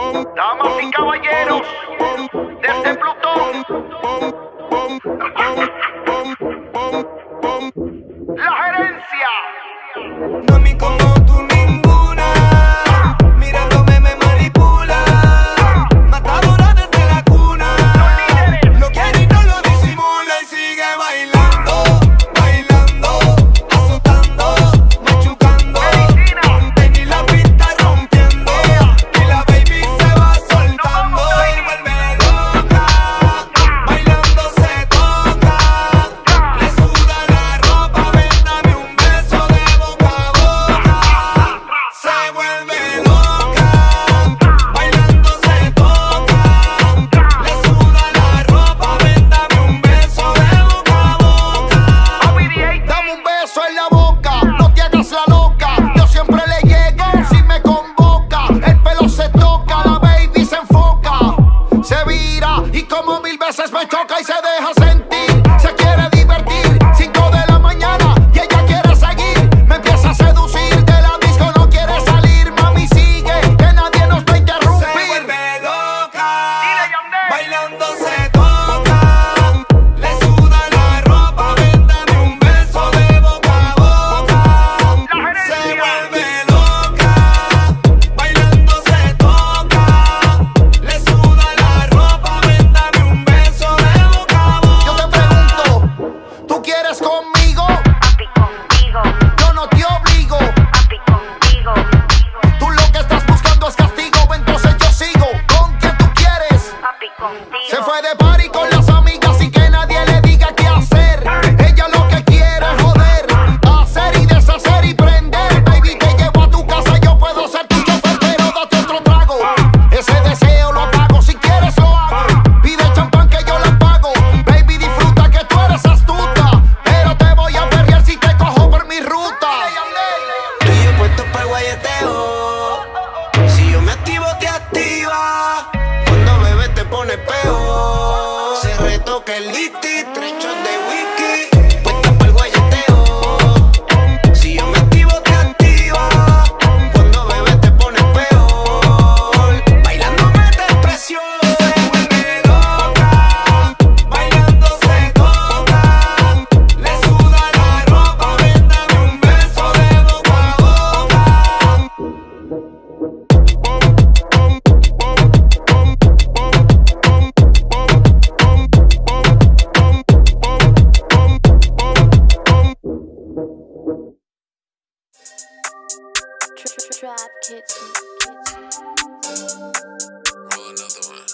Damas y caballeros, desde Plutón, la gerencia. Mami, como tú ninguna, mirándome me manipula. Matadora desde la cuna, lo quiere y no lo disimula. Y sigue bailando, bailando, azotando, machucando. Ven y la pista rompiendo, y la baby se va soltando. Se vuelve loca, bailando se toca. Le suda la ropa, ven dame un beso de boca a boca. Se vuelve loca, bailando se toca. Le suda la ropa, ven dame un beso de boca a boca. Dame un beso en la boca, no te hagas la loca. Yo siempre le llego si me convoca. El pelo se toca, la baby se enfoca. Se vira y como 1000 veces me choca y se deja sentir. Se quiere divertir, 5 de la mañana y ella quiere seguir. Me empieza a seducir, de la disco no quiere salir. Mami sigue, que nadie nos va a Se interrumpir. vuelve loca, bailando se toca. Le suda la ropa, ven dame un beso de boca a boca. Se vuelve loca, bailando se toca. Le suda la ropa, ven dame un beso de boca a boca. Yo te pregunto, ¿tú quieres conmigo? Papi, contigo, Yo no te obligo. papi, contigo, Tú lo que estás buscando es castigo, entonces yo sigo con quien tú quieres. papi, contigo. Se fue de party con las amigas sin que nadie le diga qué hacer. Ella lo que quiere es joder, hacer y deshacer y prender. Baby, te llevo a tu casa, yo puedo ser tu chofer, pero date otro trago. Ese deseo lo apago, si quieres lo hago. Pide champán que yo la pago. Baby, disfruta que tú eres astuta, pero te voy a perrear si te cojo por mi ruta. Tú y yo puestos para el guayeteo. Si yo me activo, te activa. Cuando bebes te pone peor. Se retoca el listi, 3 shots de whisky. Puesta para el guayeteo. Si yo me activo, te activa. Cuando bebes te pone peor. Bailando mete presión. Se vuelve loca, bailando se toca. Le suda la ropa, ven dame un beso de boca a boca. Trap Kitchen. Roll another one.